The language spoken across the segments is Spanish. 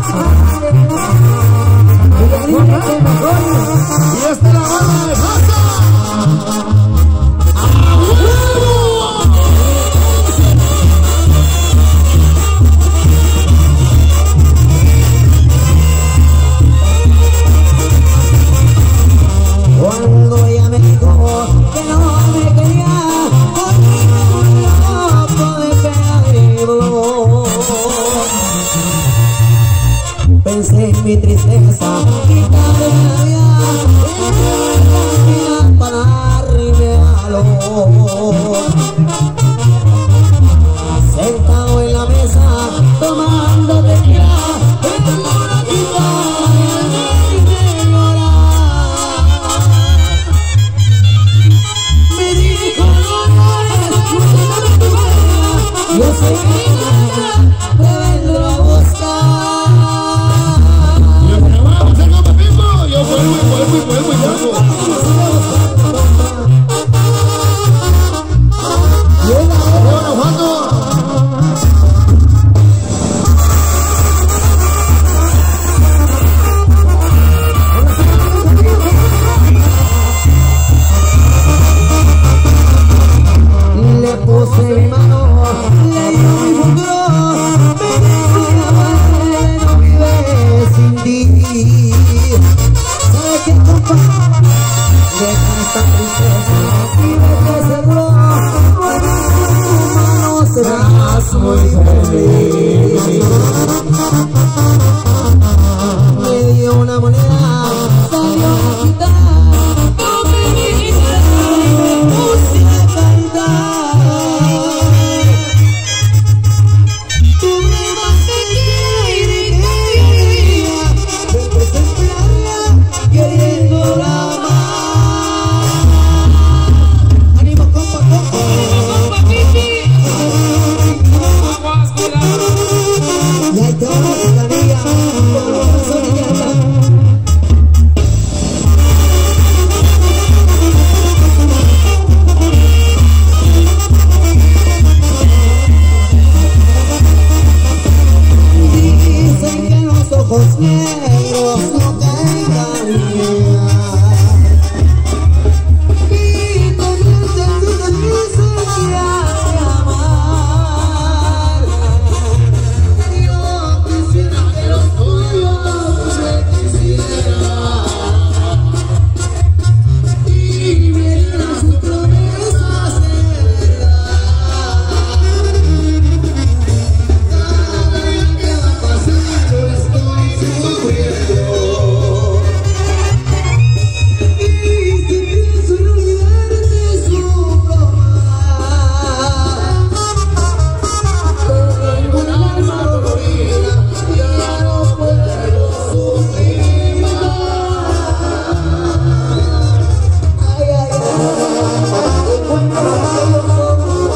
Y esta es la banda de Fasa. Cuando ella me dijo que no me quería, conmigo loco de perdido. Pensé en mi tristeza y cada día para darme valor. Sentado en la mesa tomando tequila, tengo una guitarra y llorar. Me dijo no, yo sé que te vendré a buscar. Yo vuelvo. Le puse mi mano, le dio mi futuro, me dijo no vive sin ti. ¿Sabe qué, compa? Deja esta tristeza y vete seguro, con tu mano serás muy feliz. Me dio una moneda, salió a quitar. Ojos negros no caigan y comienzan sus sonrisas a amar. Yo quisiera que los tuyos me quisieran y vieran sus promesas de verdad. Cada día que va pasando estoy sufriendo y si pienso en olvidarte sufro más. Tengo un alma dolorida, ya no puedo sufrir más. Ay, ay, ay, cuando los ojos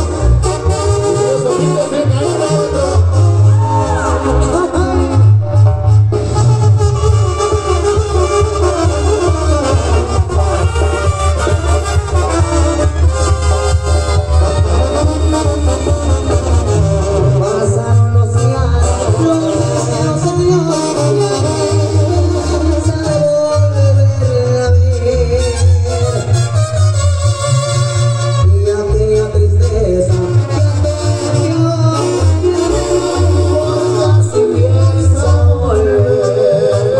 pasaron los días, los deseos de Dios, y a de volver a ver. Y aquella tristeza que perdió, casi pienso volver.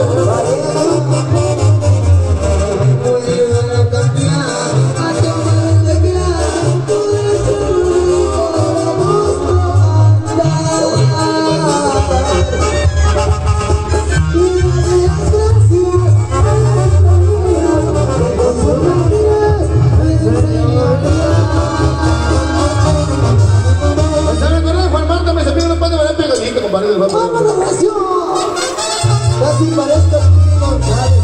Vuelvan a cambiar, a tomar tequila, podré ser el único ¡vámonos, Casi parezco González!